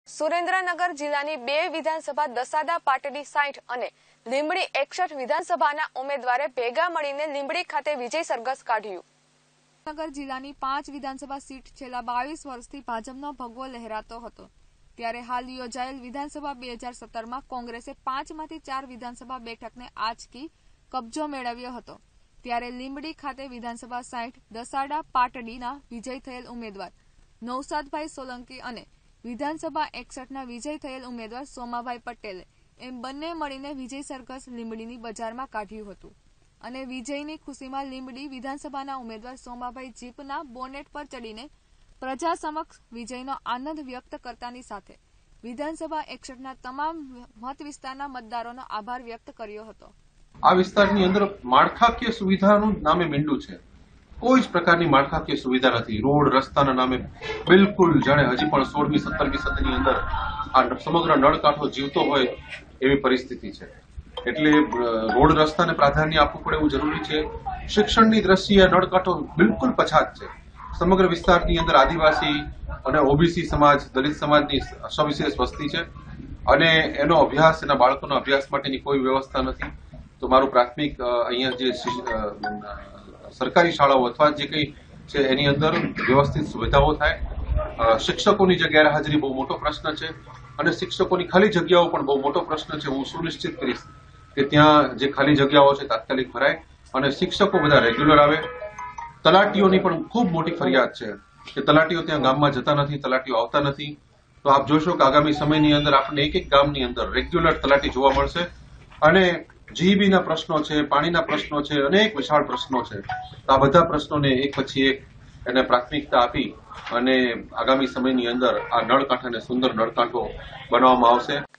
સુરેન્દ્રનગર જિલ્લાની 2 વિધાનસભા દસાડા પાટડી 60 અને લીંબડી 61 વિધાનસભાના ઉમેદવારે ભેગા મળીને લીંબડી ખાતે વિજય સરઘસ કાઢ્યું. નગર જિલ્લાની 5 વિધાનસભા સીટ છેલ્લા 22 વર્ષથી ભાજપનો ભગવો લહેરાતો હતો. ત્યારે હાલ યોજાયેલ વિધાનસભા 2017માં કોંગ્રેસે 5માંથી 4 વિધાનસભા બેઠકને આંચકી કબજો મેળવ્યો હતો. ત્યારે લીંબડી ખાતે વિધાનસભા 60 દસાડા પાટડીના વિજય થયેલ ઉમેદવાર નૌશાદભાઈ સોલંકી અને વિધાનસભા 61ના વિજય થયેલ ઉમેદવાર સોમાભાઈ પટેલે એમ બંને મળીને વિજય સરઘસ લીંબડીની બજારમાં કાઢ્યું હતું. અને વિજયની ખુશીમાં લીંબડી વિધાનસભાના ઉમેદવાર સોમાભાઈ જીપના બોનેટ પર ચડીને પ્રજા સમક્ષ વિજયનો આનંદ વ્યક્ત કરતાની સાથે વિધાનસભા 61ના તમામ મત વિસ્તારના મતદારોનો આભાર વ્યક્ત કર્યો હતો. આ વિસ્તારની અંદર માળખાકીય સુવિધાનું નામે મીંડું છે. કોઈ જ પ્રકારની માળખાકીય સુવિધા નથી. રોડ રસ્તાના નામે બિલકુલ જાણે હજી પણ 16મી 17મી સદીની અંદર આ સમગ્ર નળકાંઠો જીવતો હોય એવી પરિસ્થિતિ છે. એટલે રોડ રસ્તાને પ્રાધાન્ય આપવું પડે એવું જરૂરી છે. શિક્ષણની દ્રષ્ટિએ નળકાંઠો બિલકુલ પછાત છે. સમગ્ર વિસ્તારની અંદર આદિવાસી અને ઓબીસી સમાજ, દલિત સમાજની સવિશેષ વસ્તી છે અને એનો અભ્યાસ, એના બાળકોના અભ્યાસ માટેની કોઈ વ્યવસ્થા નથી. તો મારું પ્રાથમિક અહીંયા જે સરકારી શાળાઓ અથવા જે કંઈ છે એની અંદર વ્યવસ્થિત સુવિધાઓ થાય. શિક્ષકોની જે ગેરહાજરી બહુ મોટો પ્રશ્ન છે અને શિક્ષકોની ખાલી જગ્યાઓ પણ બહુ મોટો પ્રશ્ન છે. હું સુનિશ્ચિત કરીશ કે ત્યાં જે ખાલી જગ્યાઓ છે તાત્કાલિક ભરાય અને શિક્ષકો બધા રેગ્યુલર આવે. તલાટીઓની પણ ખૂબ મોટી ફરિયાદ છે કે તલાટીઓ ત્યાં ગામમાં જતા નથી, તલાટીઓ આવતા નથી. તો આપ જોશો કે આગામી સમયની અંદર આપણને એક ગામની અંદર રેગ્યુલર તલાટી જોવા મળશે. અને જીઈબીના પ્રશ્નો છે, પાણીના પ્રશ્નો છે, અનેક વિશાળ પ્રશ્નો છે. તો આ બધા પ્રશ્નોને એક પછી એક એને પ્રાથમિકતા આપી અને આગામી સમયની અંદર આ નળકાંઠાને સુંદર નળકાંઠો બનાવવામાં આવશે.